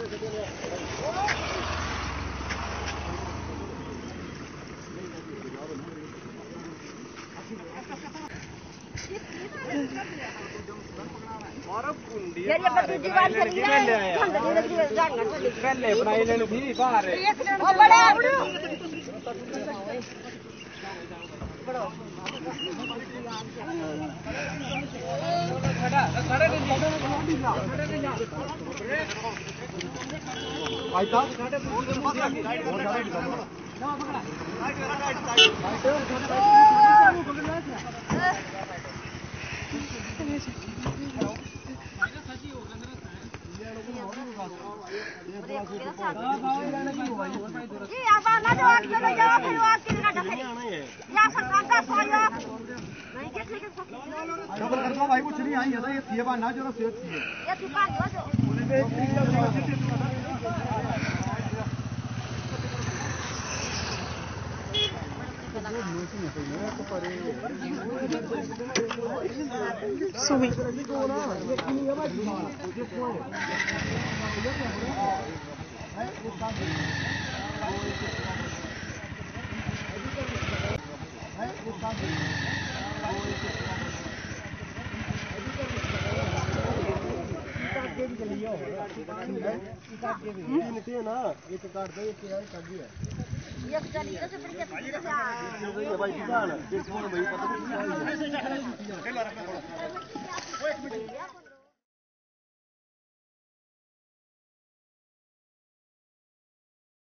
यार ये दूसरी बार चली है पहले बनाई लेनी थी बाहर ओ बड़ा भाई साहब जी आप ना जो आज चलो जाओ फिर आज के घंटा से या सरकार का सोया नहीं कैसे के डबल कर दो भाई कुछ नहीं आई है ये सेवा ना जो सेव थी ये दुकान लो जो सुई ना ये तो काट दो ये क्या है कर दिया ये चलिए से पड़ के भाई किसान है भाई पता नहीं